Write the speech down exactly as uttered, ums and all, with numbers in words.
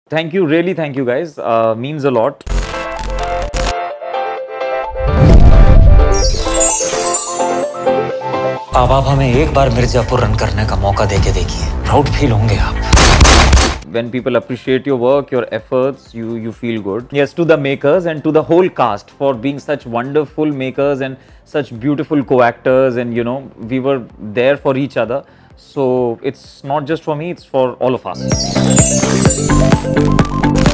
Thank you, really thank you guys. Uh, means a lot. अब आप हमें एक बार मिर्जापुर रन करने का मौका देके देखिए, प्राउड फील होंगे आप. When people appreciate your work, your efforts, you you feel good. Yes, to the makers and to the whole cast for being such wonderful makers and such beautiful co-actors, and you know, we were there for each other. So it's not just for me, it's for all of us.